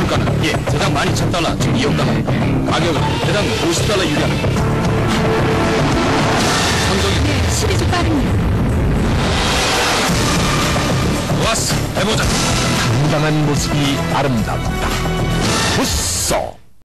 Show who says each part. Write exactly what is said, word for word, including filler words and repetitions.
Speaker 1: 주가는 예, 대당 만 이천 달러, 즉 이억 달러. 가격은 대당 오십 달러 유리합니다. 성적이
Speaker 2: 네, 시리즈 빠릅니다.
Speaker 1: 좋았어, 해보자.
Speaker 3: 당당한 모습이 아름답다. 부쏘.